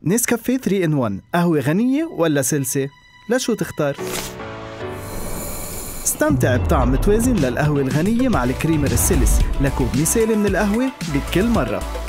نسكافيه 3 in 1 قهوة غنية ولا سلسة؟ لشو تختار؟ استمتع بطعم متوازن للقهوة الغنية مع الكريمر السلس لكوب مثالي من القهوة بكل مرة.